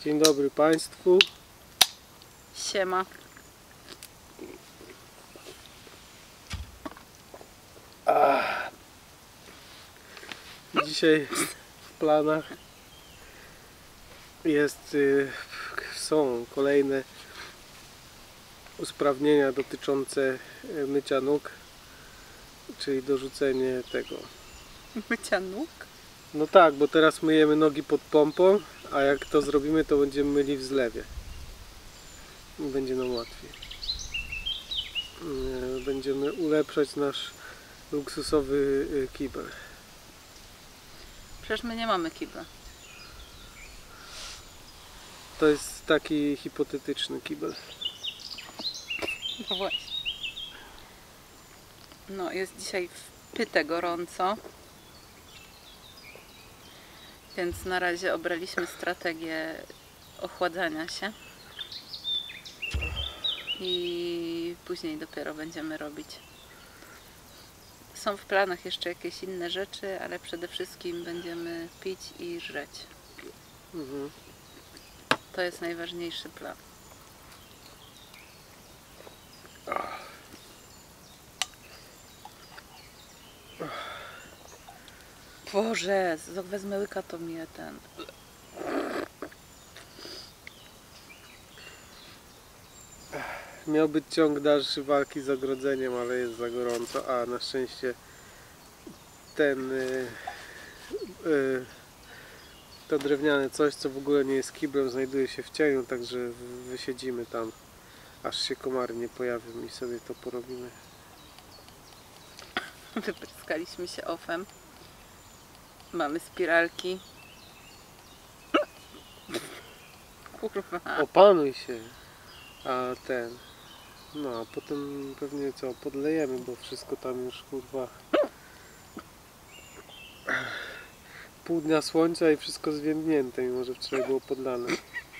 Dzień dobry Państwu. Siema. Dzisiaj w planach są kolejne usprawnienia dotyczące mycia nóg, czyli dorzucenie tego. Mycia nóg? No tak, bo teraz myjemy nogi pod pompą, a jak to zrobimy, to będziemy myli w zlewie. Będzie nam łatwiej. Będziemy ulepszać nasz luksusowy kibel. Przecież my nie mamy kibla. To jest taki hipotetyczny kibel. No właśnie. No, jest dzisiaj w pytę gorąco. Więc na razie obraliśmy strategię ochładzania się. I później dopiero będziemy robić. Są w planach jeszcze jakieś inne rzeczy, ale przede wszystkim będziemy pić i żreć. To jest najważniejszy plan. Boże, wezmę łyka, to mnie ten... Miał być ciąg dalszy walki z ogrodzeniem, ale jest za gorąco, a na szczęście to drewniane coś, co w ogóle nie jest kiblem, znajduje się w cieniu, także wysiedzimy tam, aż się komary nie pojawią i sobie to porobimy. Wypryskaliśmy się ofem. Mamy spiralki. Kurwa. Opanuj się. No a potem pewnie co, podlejemy, bo wszystko tam już kurwa pół dnia słońca i wszystko zwiędnięte, mimo że wczoraj było podlane.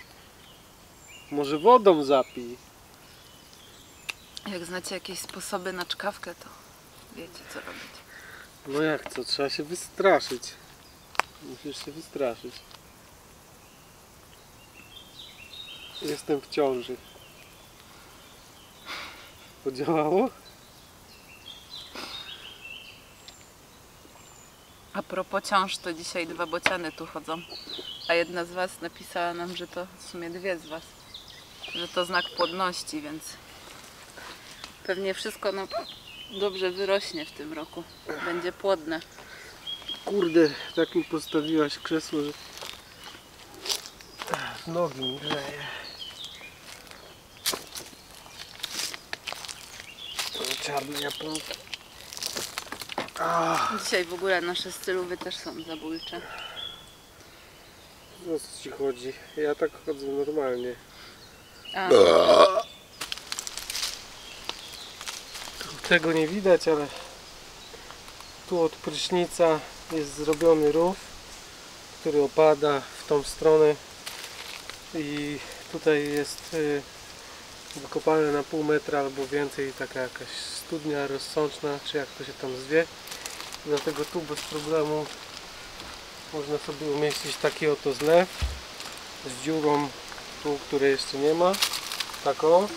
Może wodą zapij. Jak znacie jakieś sposoby na czkawkę, to wiecie co robić. No jak co, trzeba się wystraszyć. Musisz się wystraszyć. Jestem w ciąży. Podziałało? A propos ciąż, to dzisiaj 2 bociany tu chodzą. A jedna z was napisała nam, że to w sumie 2 z was. Że to znak płodności, więc pewnie wszystko dobrze wyrośnie w tym roku. Będzie płodne. Kurde, tak mi postawiłaś krzesło, że nogi mi grzeje. Czarne japonki. Dzisiaj w ogóle nasze stylowy też są zabójcze. O co ci chodzi? Ja tak chodzę normalnie. Tego nie widać, ale tu od prysznica jest zrobiony rów, który opada w tą stronę i tutaj jest wykopane na pół metra albo więcej taka jakaś studnia rozsączna, czy jak to się tam zwie. Dlatego tu bez problemu można sobie umieścić taki oto zlew z dziurą tu, której jeszcze nie ma, taką.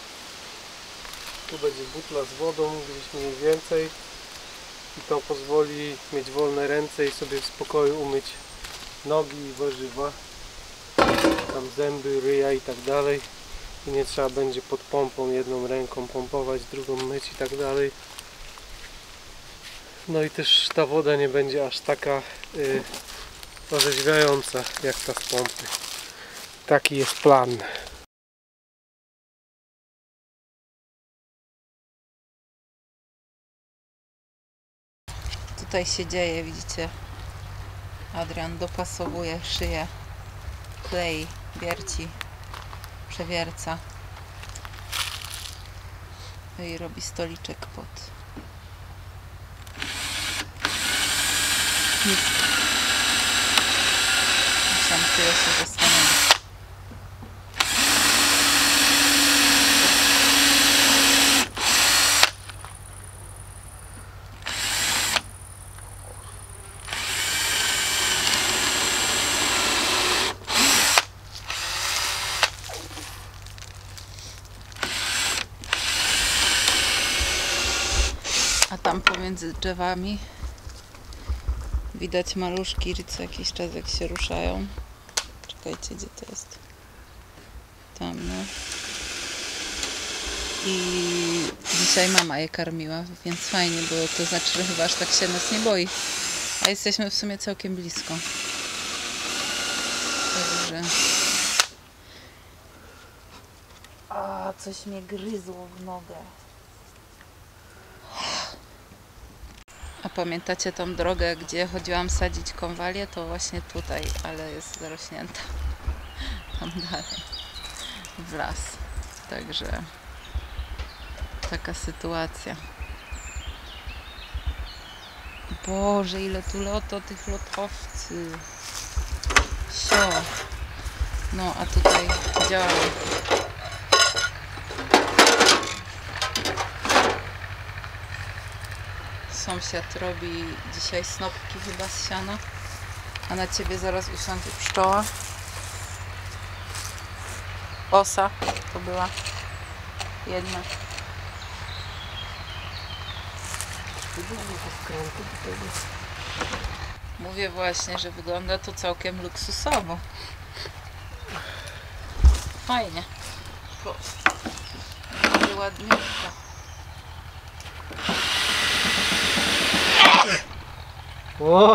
Tu będzie butla z wodą gdzieś mniej więcej i to pozwoli mieć wolne ręce i sobie w spokoju umyć nogi i warzywa, tam zęby, ryja i tak dalej. I nie trzeba będzie pod pompą jedną ręką pompować, drugą myć i tak dalej. No i też ta woda nie będzie aż taka orzeźwiająca jak ta z pompy. Taki jest plan. Tutaj się dzieje, widzicie? Adrian dopasowuje szyję, klei, wierci, przewierca i robi stoliczek pod tam tyle się zastanowić. tam pomiędzy drzewami. Widać maluszki co jakiś czas jak się ruszają. Czekajcie, gdzie to jest? Tam, no. I dzisiaj mama je karmiła, więc fajnie, bo to znaczy, że chyba aż tak się nas nie boi. A jesteśmy w sumie całkiem blisko. Także... A, coś mnie gryzło w nogę. A pamiętacie tą drogę, gdzie chodziłam sadzić konwalię? To właśnie tutaj, ale jest zarośnięta. Tam dalej. W las. Także taka sytuacja. Boże, ile tu loto tych lotowcy. Sio. No, a tutaj działamy. Sąsiad robi dzisiaj snopki chyba z siana, a na ciebie zaraz usiądzie pszczoła. Osa to była jedna. Mówię właśnie, że wygląda to całkiem luksusowo. Fajnie. Będzie ładniutka. O!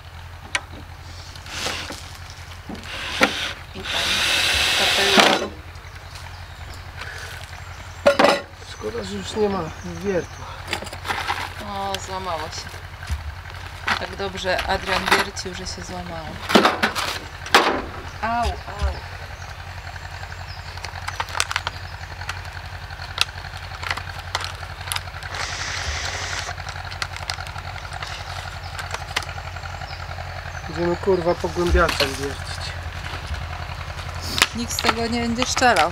I tam kapeluszu. Szkoda, że już nie ma wiertła. O, złamało się. Tak dobrze Adrian wiercił, że się złamało. Au, au. Będziemy kurwa pogłębiaczem wiercić. Nikt z tego nie będzie szczerał.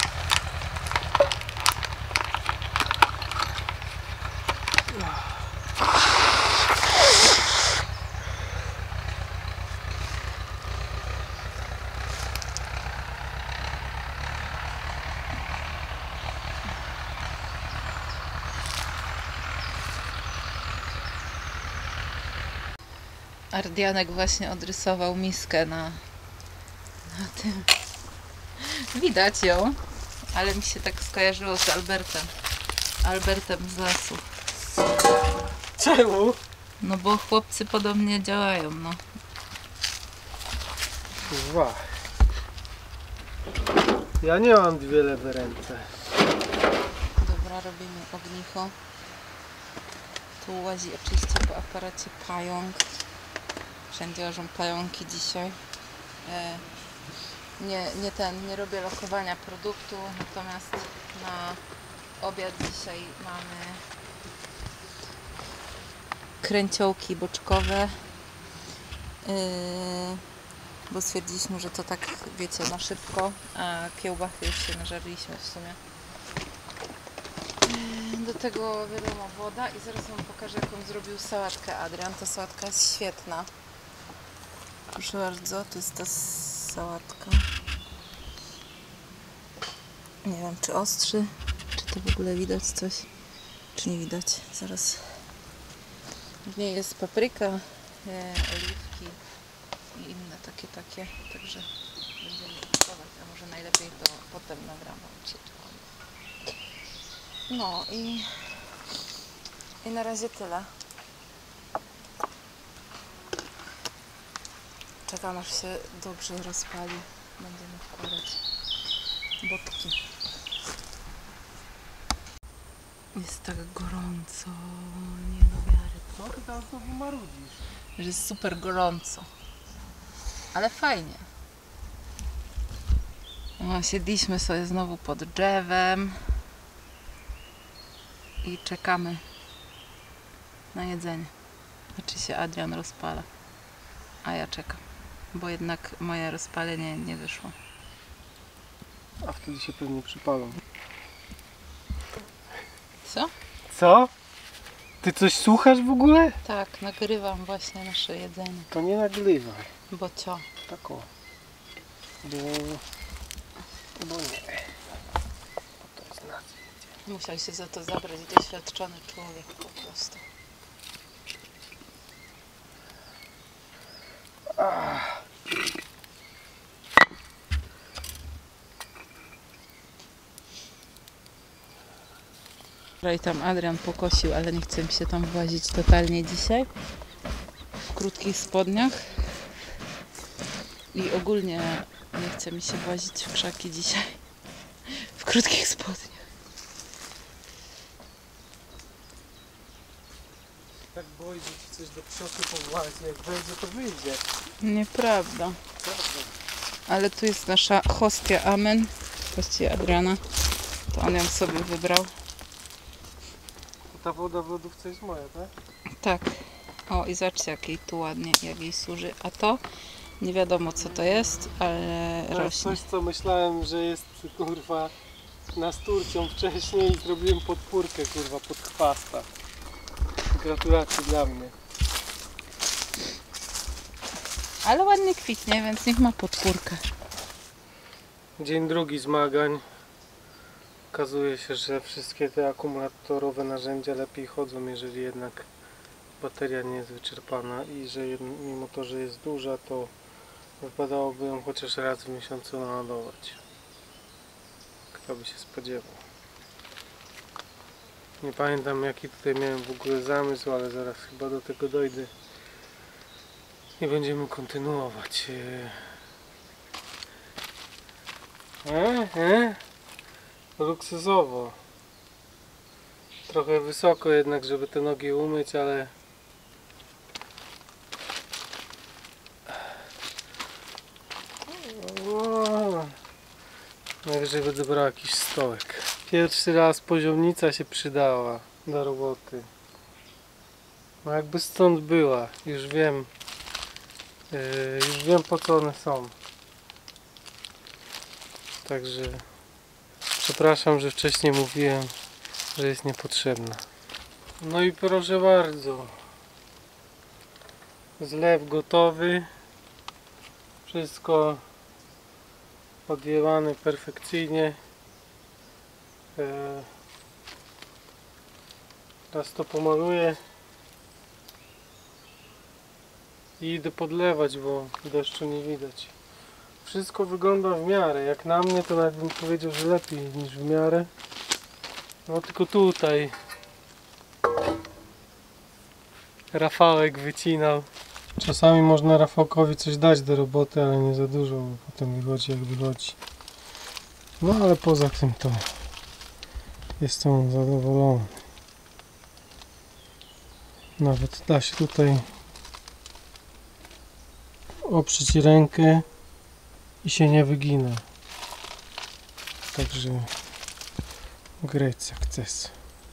Ardianek właśnie odrysował miskę na tym. Widać ją, ale mi się tak skojarzyło z Albertem. Albertem z lasu. Czemu? No bo chłopcy podobnie działają, no. Kurwa. Ja nie mam dwie lewe ręce. Dobra, robimy ognicho. Tu łazi oczywiście po aparacie pająk. Wszędzie łażą pająki dzisiaj. Nie robię lokowania produktu, natomiast na obiad dzisiaj mamy kręciołki boczkowe, bo stwierdziliśmy, że to tak, wiecie, na szybko, a kiełbachy już się nażarliśmy w sumie. Do tego wiadomo woda i zaraz wam pokażę, jaką zrobił sałatkę Adrian. Ta sałatka jest świetna. Proszę bardzo, to jest ta sałatka. Nie wiem, czy ostrzy, czy to w ogóle widać coś, czy nie widać. Zaraz. W niej jest papryka, oliwki i inne takie, także będziemy testować, a może najlepiej to potem nagram. No i na razie tyle. Czekam, aż się dobrze rozpali. Będziemy wkładać botki. Jest tak gorąco, nie do wiary. Co ty tam znowu marudzisz? Że jest super gorąco. Ale fajnie. O, siedliśmy sobie znowu pod drzewem i czekamy na jedzenie. Znaczy się Adrian rozpala, a ja czekam, bo jednak moje rozpalenie nie wyszło. A wtedy się pewnie przypalą. Co? Co? Ty coś słuchasz w ogóle? Tak, nagrywam właśnie nasze jedzenie. To nie nagrywaj. Bo co? Tak o. Bo nie. Bo to z nas. Musiał się za to zabrać doświadczony człowiek po prostu. I tam Adrian pokosił, ale nie chce mi się tam włazić totalnie dzisiaj. W krótkich spodniach. I ogólnie nie chce mi się włazić w krzaki dzisiaj. W krótkich spodniach. Tak boi, że ci coś do przodu powłazi. Jak wejdzie, to wyjdzie. Nieprawda. Prawda. Ale tu jest nasza hostia Amen. Hostia Adriana. To on ją sobie wybrał. Ta woda w lodówce jest moja, tak? Tak. O, i zobaczcie, jak jej tu ładnie, jak jej służy. A to nie wiadomo, co to jest, ale To jest rośnie. coś, co myślałem, że jest, kurwa, nasturcią wcześniej i zrobiłem podpórkę, kurwa, pod chwasta. Gratulacje dla mnie. Ale ładnie kwitnie, więc niech ma podpórkę. Dzień drugi zmagań. Okazuje się, że wszystkie te akumulatorowe narzędzia lepiej chodzą, jeżeli jednak bateria nie jest wyczerpana i że mimo to, że jest duża, to wypadałoby ją chociaż raz w miesiącu naładować. Kto by się spodziewał. Nie pamiętam, jaki tutaj miałem w ogóle zamysł, ale zaraz chyba do tego dojdę i będziemy kontynuować. Luksusowo. Trochę wysoko jednak, żeby te nogi umyć, ale najwyżej będę brał jakiś stołek. Pierwszy raz poziomnica się przydała do roboty. No jakby stąd była, już wiem po co one są. Także przepraszam, że wcześniej mówiłem, że jest niepotrzebna. No i proszę bardzo, zlew gotowy, wszystko odjęłane perfekcyjnie. Teraz to pomaluję i idę podlewać, bo deszczu nie widać. Wszystko wygląda w miarę, jak na mnie to nawet bym powiedział, że lepiej niż w miarę. No tylko tutaj Rafałek wycinał. Czasami można Rafałkowi coś dać do roboty, ale nie za dużo, bo potem wychodzi jak wychodzi. No ale poza tym to jestem zadowolony. Nawet da się tutaj oprzeć rękę i się nie wygina. Także great success.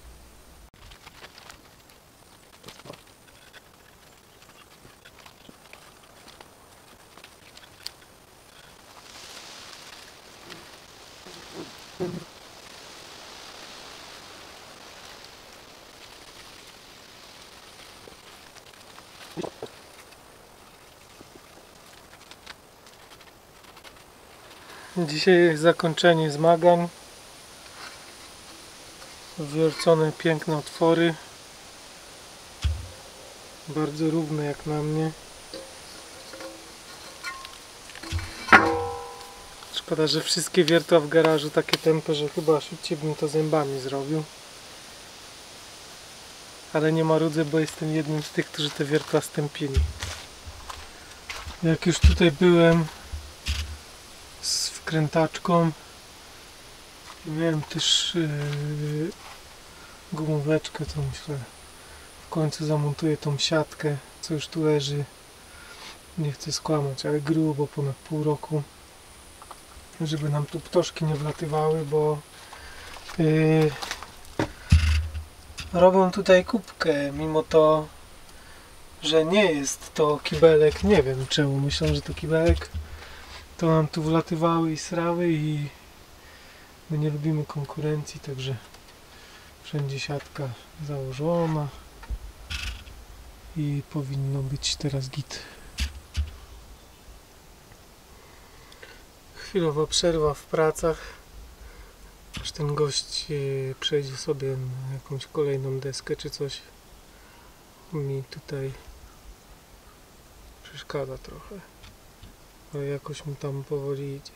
Dzisiaj jest zakończenie zmagań. Wiercone piękne otwory. Bardzo równe jak na mnie. Szkoda, że wszystkie wiertła w garażu takie tępe, że chyba szybciej bym to zębami zrobił. Ale nie marudzę, bo jestem jednym z tych, którzy te wiertła stępili. Jak już tutaj byłem z wkrętaczką, miałem też gumóweczkę, to myślę w końcu zamontuję tą siatkę, co już tu leży. Nie chcę skłamać, ale grubo ponad pół roku, żeby nam tu ptoszki nie wlatywały, bo robią tutaj kubkę, mimo to, że nie jest to kibelek. Nie wiem czemu myślą, że to kibelek. To nam tu wlatywały i srały i my nie lubimy konkurencji, także wszędzie siatka założona i powinno być teraz git. Chwilowa przerwa w pracach, aż ten gość przejdzie sobie na jakąś kolejną deskę czy coś. Mi tutaj przeszkadza trochę. Ale jakoś mu tam powoli idzie.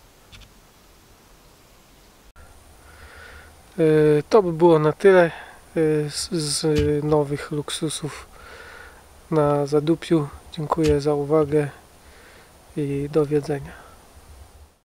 To by było na tyle z nowych luksusów na Zadupiu. Dziękuję za uwagę i do widzenia.